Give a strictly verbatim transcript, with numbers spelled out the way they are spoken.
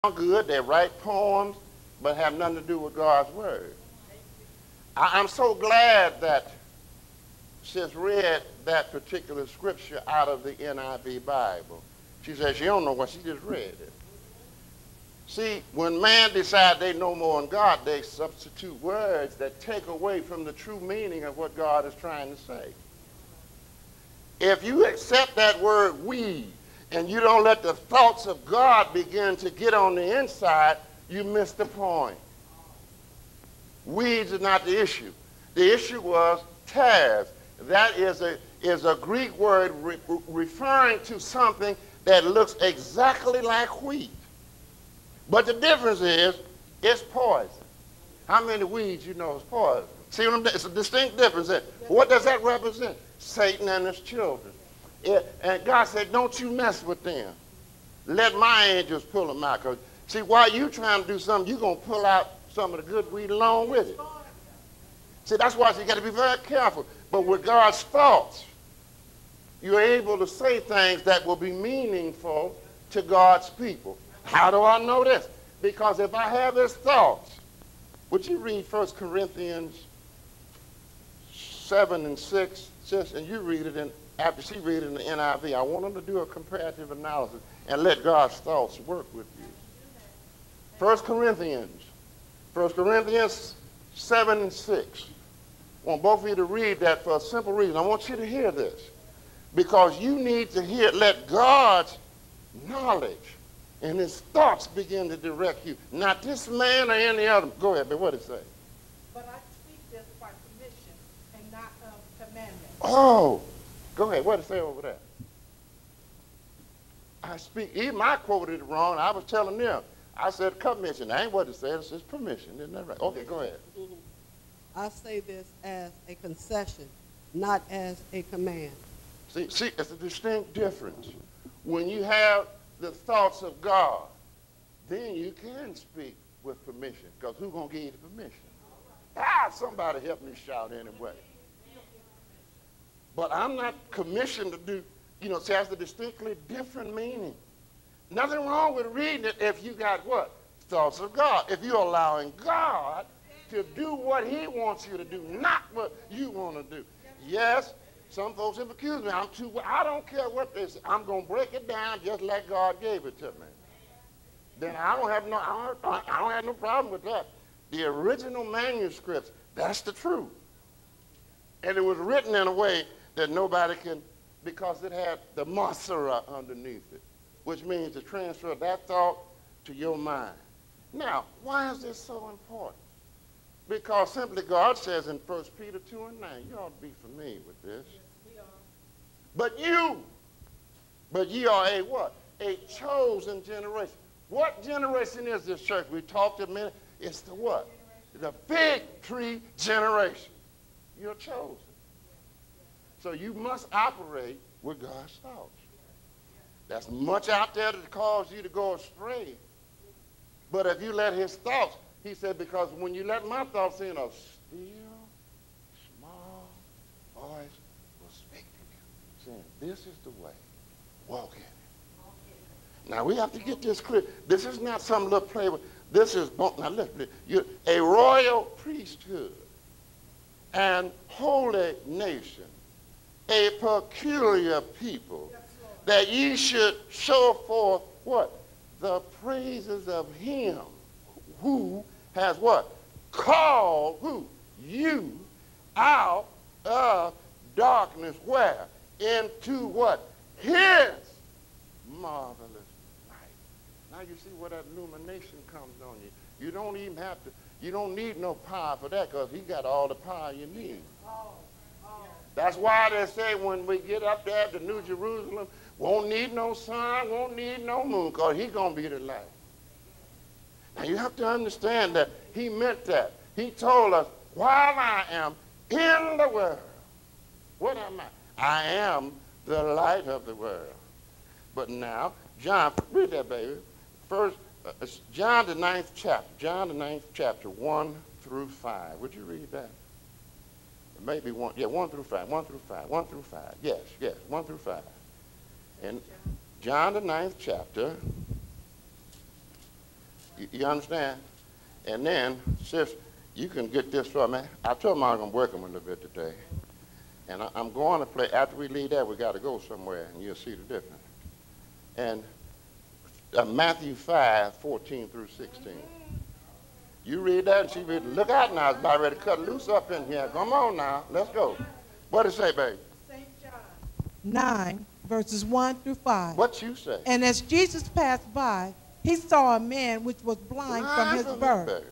good, they write poems, but have nothing to do with God's word. I, I'm so glad that she's read that particular scripture out of the N I V Bible. She says she don't know what, she just read it. See, when man decides they know more than God, they substitute words that take away from the true meaning of what God is trying to say. If you accept that word we, and you don't let the thoughts of God begin to get on the inside, you miss the point. Weeds are not the issue. The issue was tares. That is a, is a Greek word re referring to something that looks exactly like wheat. But the difference is, it's poison. How many weeds you know is poison? See what I'm saying? It's a distinct difference. What does that represent? Satan and his children. It, and God said, don't you mess with them. Let my angels pull them out. Cause see, while you trying to do something, you're going to pull out some of the good weed along with it. See, that's why you got to be very careful. But with God's thoughts, you're able to say things that will be meaningful to God's people. How do I know this? Because if I have his thoughts, would you read First Corinthians seven and six, sis, and you read it in after she read it in the N I V, I want them to do a comparative analysis and let God's thoughts work with you. First Corinthians, First Corinthians seven and six. I want both of you to read that for a simple reason. I want you to hear this. Because you need to hear, let God's knowledge and his thoughts begin to direct you. Not this man or any other. Go ahead, but what did it say? But I speak this by permission and not of commandment. Oh. Go ahead. What did it say over there? I speak. Even I quoted it wrong. I was telling them. I said commission. That ain't what it says. It's permission. Isn't that right? Okay, go ahead. I say this as a concession, not as a command. See, see, it's a distinct difference. When you have the thoughts of God, then you can speak with permission. Because who's going to give you the permission? Ah, somebody help me shout anyway. But I'm not commissioned to do, you know, see, that's a distinctly different meaning. Nothing wrong with reading it if you got what? Thoughts of God. If you're allowing God to do what he wants you to do, not what you want to do. Yes, some folks have accused me. I'm too, I don't care what they say. I'm going to break it down just like God gave it to me. Then I don't have no, I don't, I don't have no problem with that. The original manuscripts, that's the truth. And it was written in a way that nobody can, because it had the masara underneath it, which means to transfer that thought to your mind. Now, why is this so important? Because simply God says in First Peter two and nine, you ought to be familiar with this. Yes, but you, but ye are a what? A chosen generation. What generation is this, church? We talked a minute. It's the what? The fig tree generation. You're chosen. So you must operate with God's thoughts. That's much out there to cause you to go astray. But if you let his thoughts, he said, because when you let my thoughts in, a still, small voice will speak to you, saying, this is the way, walk in it. Now we have to get this clear. This is not some little play with, this is, now listen, you're a royal priesthood and holy nation, a peculiar people, that ye should show forth what? The praises of him who has what? Called who? You out of darkness. Where? Into what? His marvelous light. Now you see where that illumination comes on you. You don't even have to, you don't need no power for that because he got all the power you need. That's why they say when we get up there to New Jerusalem, won't need no sun, won't need no moon, because he's going to be the light. Now you have to understand that he meant that. He told us, while I am in the world, what am I? I am the light of the world. But now, John, read that, baby. First, uh, John the ninth chapter, John the ninth chapter, one through five. Would you read that? Maybe one, yeah, one through five, one through five, one through five. Yes, yes, one through five. And John the ninth chapter, You, you understand? And then, sis, you can get this for me. I told them I was going to work them a little bit today. And I, I'm going to play, after we leave that, we got to go somewhere, and you'll see the difference. And uh, Matthew five, fourteen through sixteen. You read that, and she read, look out now, it's about ready to cut loose up in here. Come on now, let's go. What did it say, baby? Saint John. nine, verses one through five. What you say? And as Jesus passed by, he saw a man which was blind from his birth.